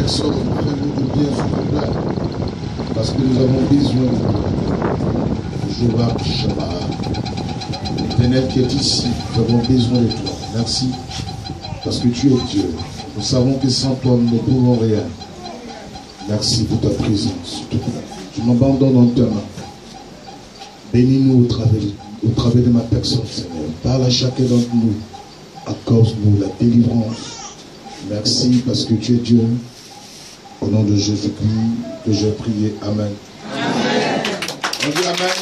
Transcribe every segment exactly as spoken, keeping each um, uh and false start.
soeurs, fais-nous de bien, s'il te plaît. Parce que nous avons besoin de toi. Jéhovah Shabbat. L'éternel qui est ici, nous avons besoin de toi. Merci. Parce que tu es Dieu. Nous savons que sans toi, nous ne pouvons rien. Merci pour ta présence, s'il te plaît. Je m'abandonne en ta main. Bénis-nous au travers, au travers de ma personne, Seigneur. Parle à chacun d'entre nous. Accorde-nous la délivrance. Merci parce que tu es Dieu. Au nom de Jésus-Christ, que j'ai prié. Amen. Amen. On dit Amen.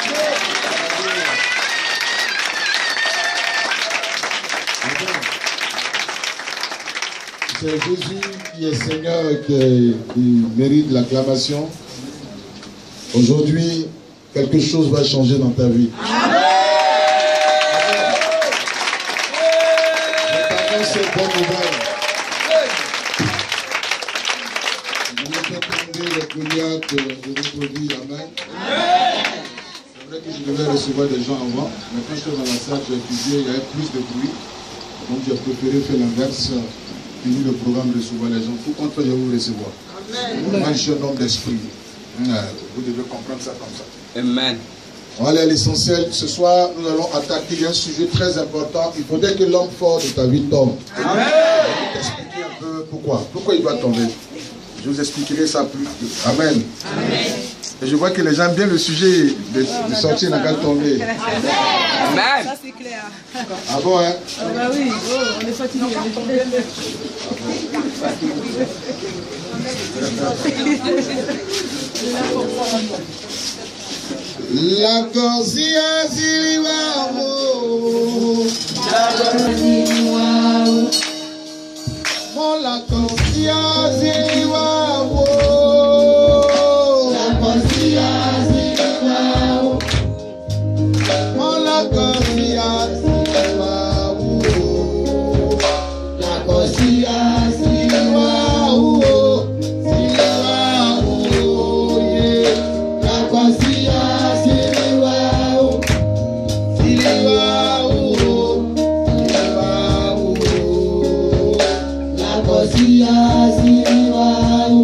C'est Jésus qui est Seigneur et qui, qui mérite l'acclamation. Aujourd'hui, quelque chose va changer dans ta vie. Amen. Je t'annonce cette bonne nouvelle. Vous me faites tomber les couillacs de votre vie. Amen. C'est vrai que je devais recevoir des gens avant, mais quand j'étais dans la salle, j'ai étudié, il y avait plus de bruit. Donc j'ai préféré faire l'inverse. Fini le programme de recevoir les gens. Tout compte fait, je vais vous recevoir. Amen. Moi, je suis un homme d'esprit. Vous devez comprendre ça comme ça. Amen. Voilà l'essentiel. Ce soir, nous allons attaquer un sujet très important. Il faudrait que l'homme fort de ta vie tombe. Amen. Je vais t'expliquer un peu pourquoi. Pourquoi il doit tomber. Je vous expliquerai ça plus. Amen. Amen. Et je vois que les gens aiment bien le sujet de, de sortir dans le tomber. Amen. Ça c'est clair. Ah bon, hein? Ah bah oui, oh, on est fatigué. La corsia ziliwao, la corsia ziliwao, la corsia ziliwao, la corsia ziliwao, la corsia ziliwao, ziliwao, yeah, la corsia ziliwao, ziliwao, ziliwao, la corsia ziliwao.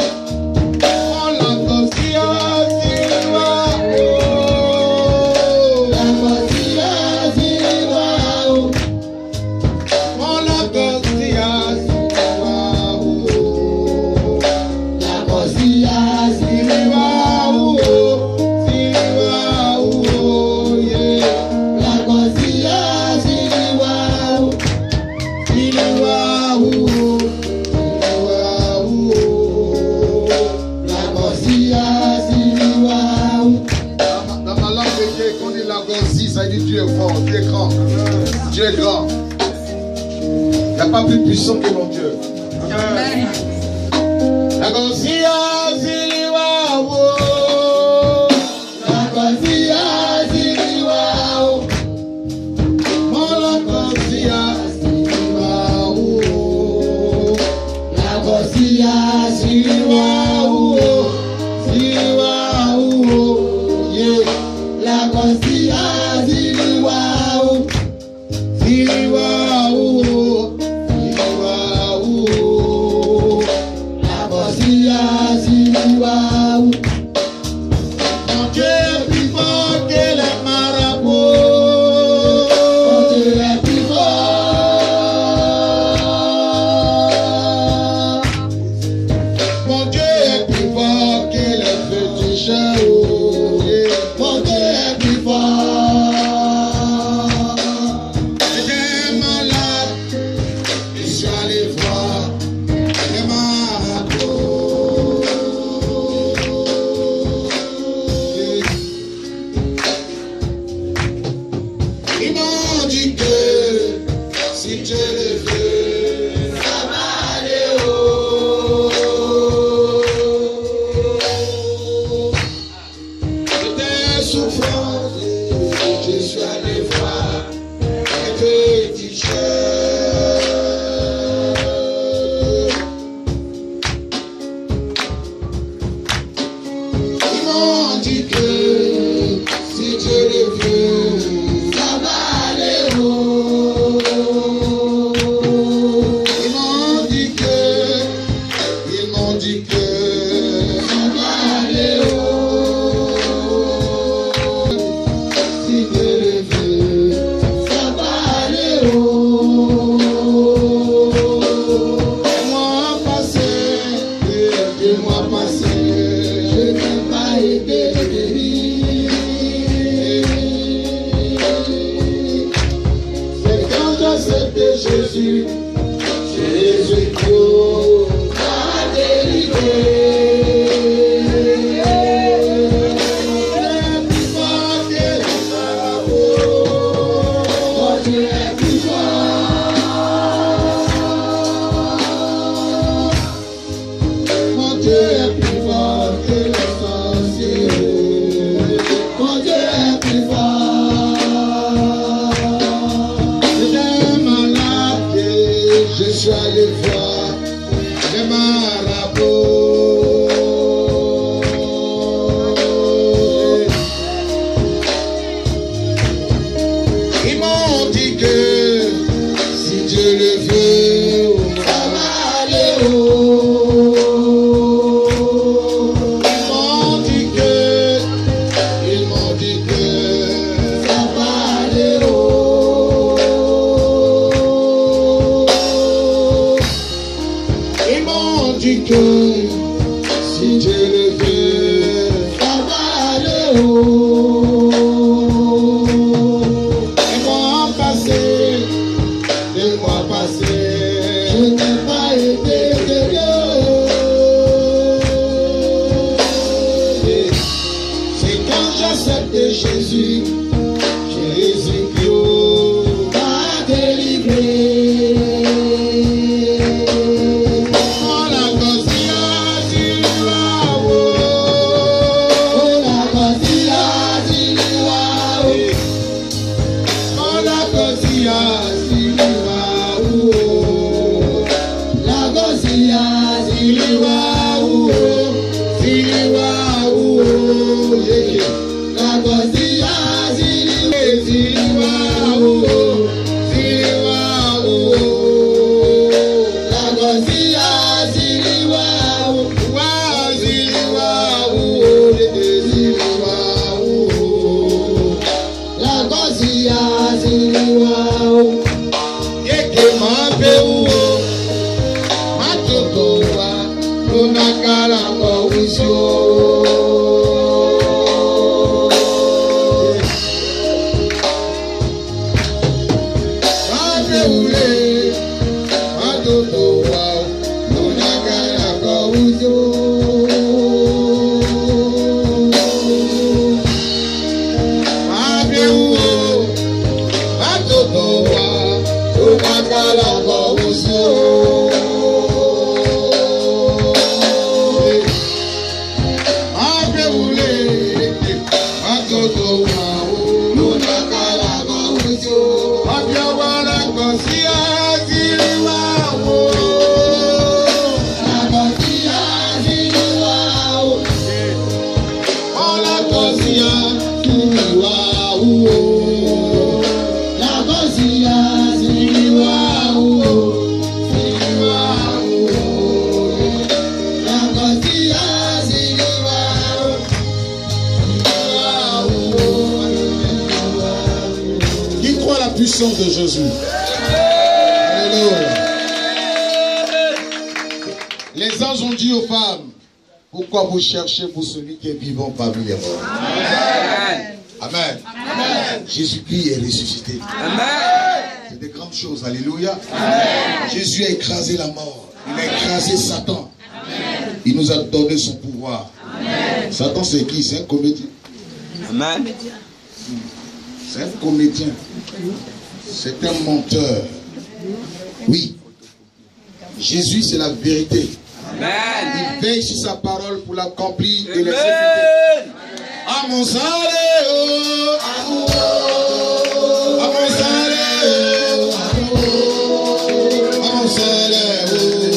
Dieu est grand. Il n'y a pas plus puissant que mon Dieu. Amen. La Gosia Ziliwao. La Gosia Ziliwao. La Gosia Ziliwao. La Gosia Ziliwao. Ziliwao. Yeah. La Gosia Ziliwao. Ziliwao, Ziliwao, la Gosia Ziliwao. Mon Dieu est plus fort que les marabouts. Mon Dieu est plus fort. Mon Dieu est plus fort que les féticheurs. Mon Dieu est plus fort. De Jésus. Alléluia. Les anges ont dit aux femmes, pourquoi vous cherchez pour celui qui est vivant parmi les morts? Amen. Amen. Amen. Jésus-Christ est ressuscité. Amen. C'est des grandes choses. Alléluia. Amen. Jésus a écrasé la mort. Il a écrasé Satan. Amen. Il nous a donné son pouvoir. Amen. Satan, c'est qui? C'est un comédien. Amen. C'est un comédien. C'est un menteur. Oui. Jésus, c'est la vérité. Amen. Il veille sur sa parole pour l'accomplir et l'exécuter. À mon salut, à mon salut, à mon salut,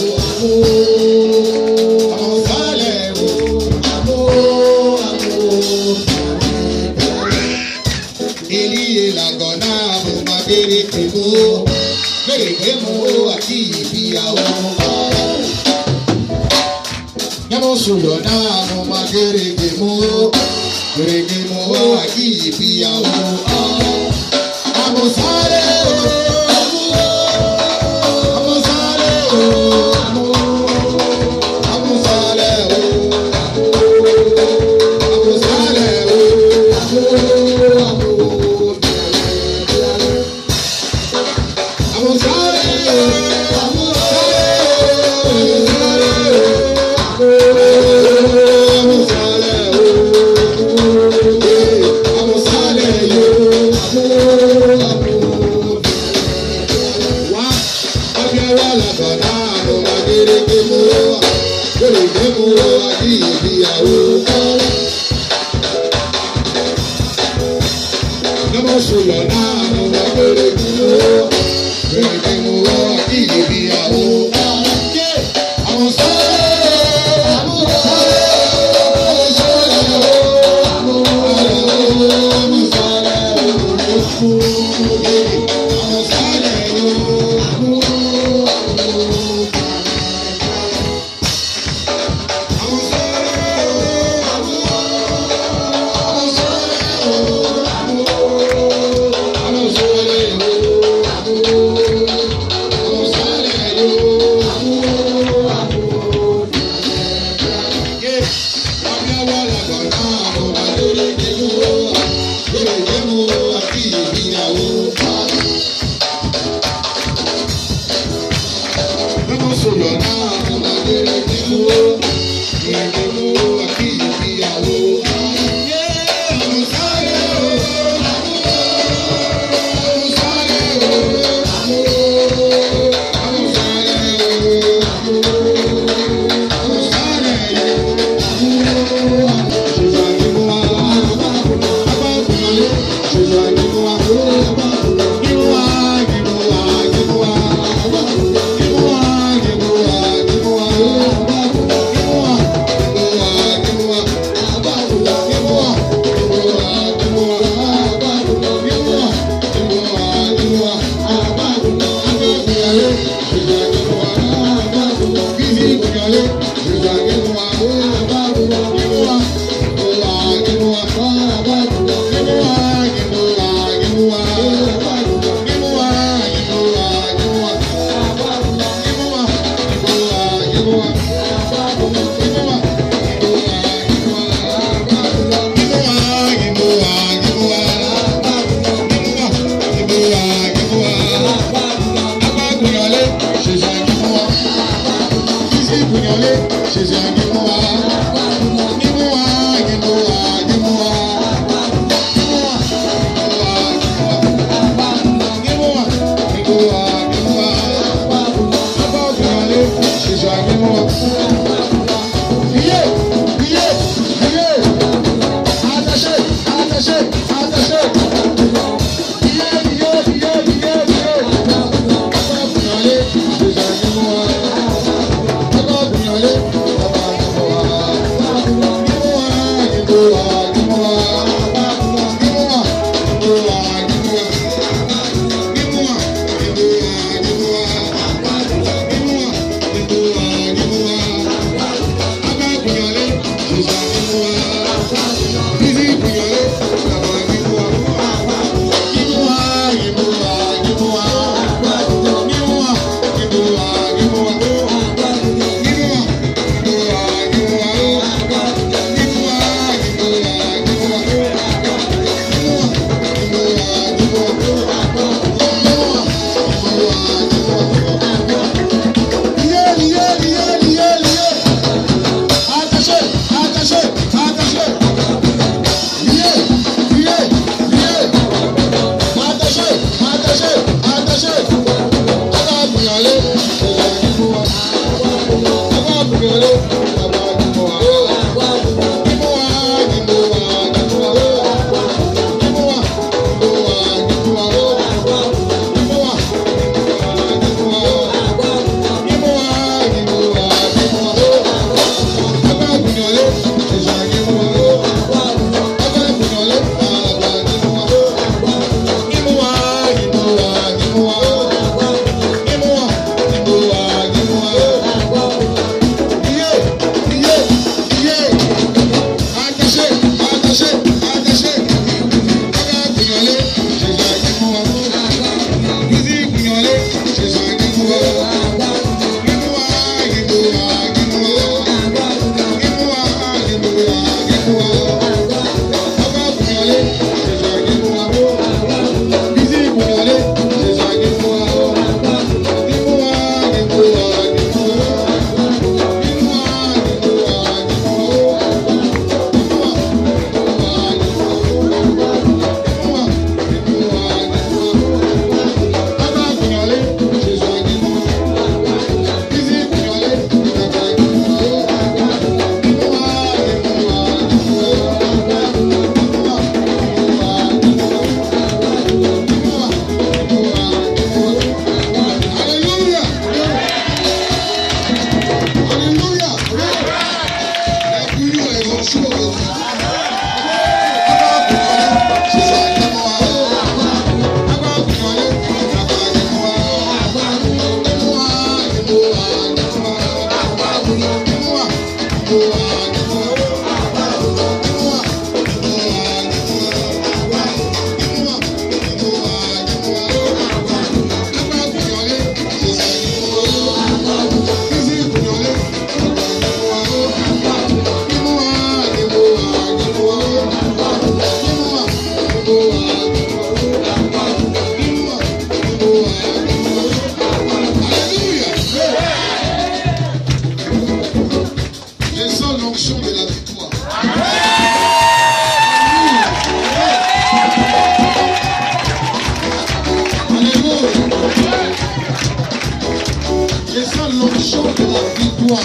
toi.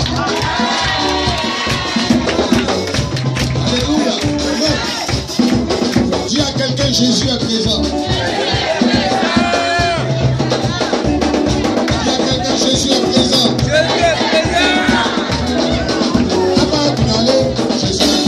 Alléluia. Dis à quelqu'un, Jésus est présent. Dis à quelqu'un, Jésus est présent. Jésus est présent. Jésus est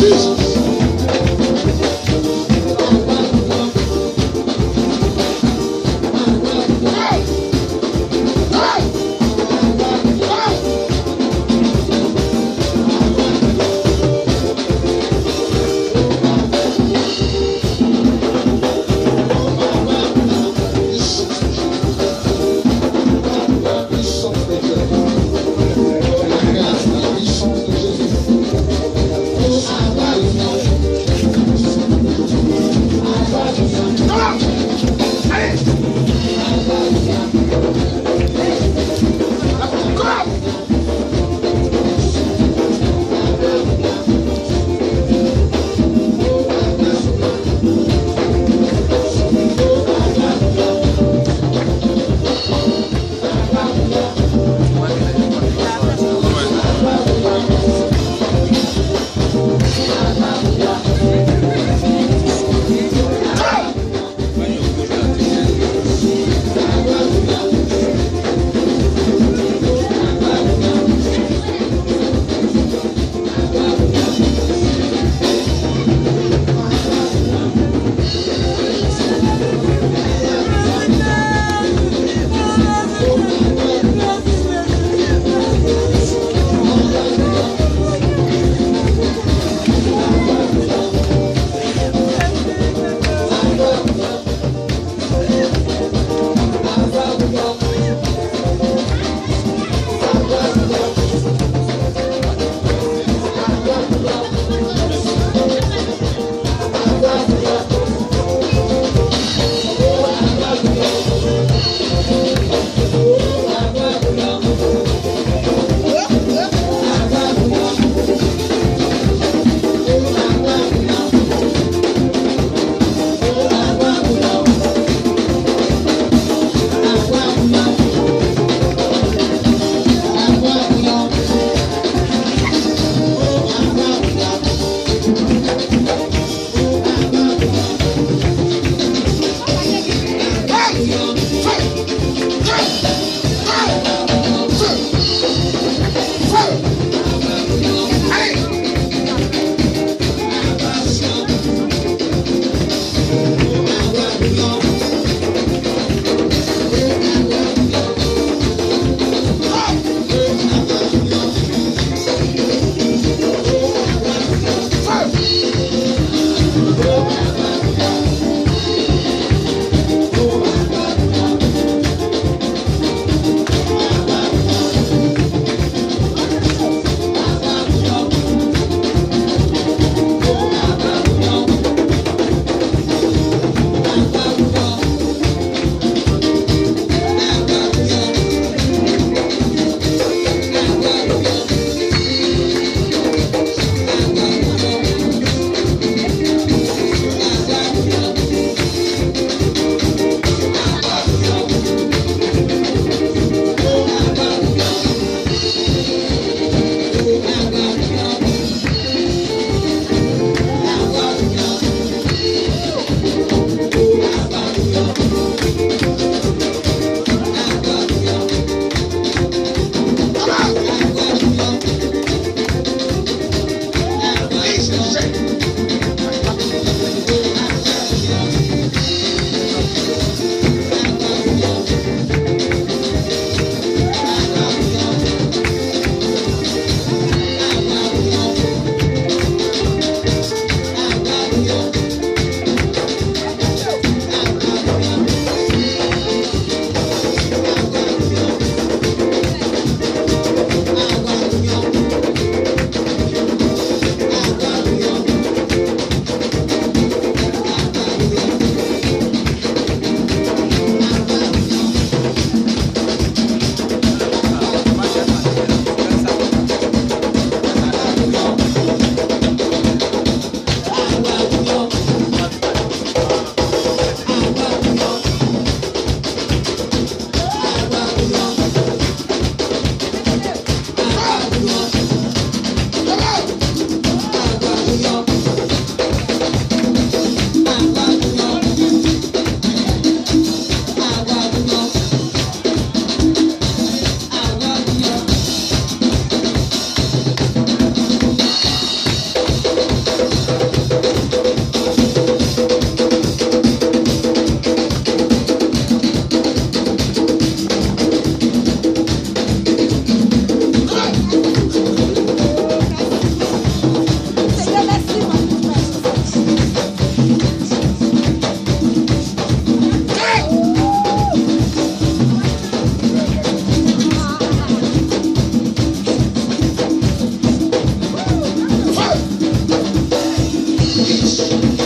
Fire! Amen.